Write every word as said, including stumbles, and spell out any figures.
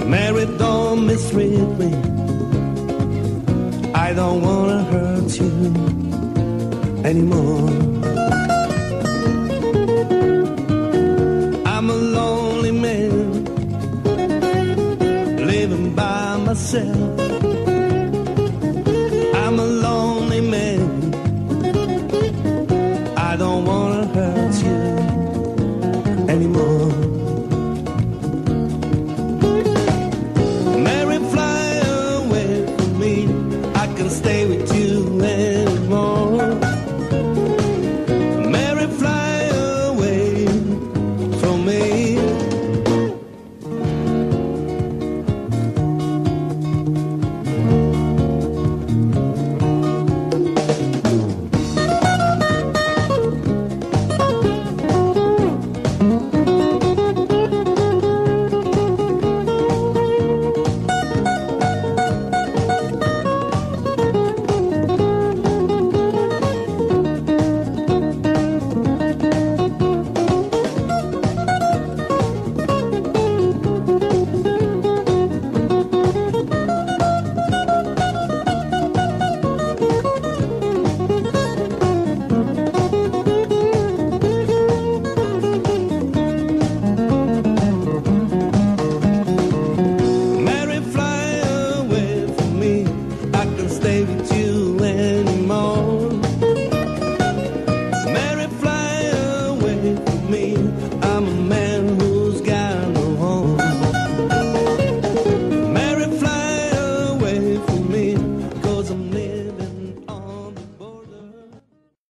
Mary, don't mistreat me. I don't wanna hurt you anymore. I'm a lonely man, living by myself. I'm a lonely man, I don't wanna hurt you anymore. Mary, fly away from me, I can stay with you anymore. Mary, fly away from me. Away from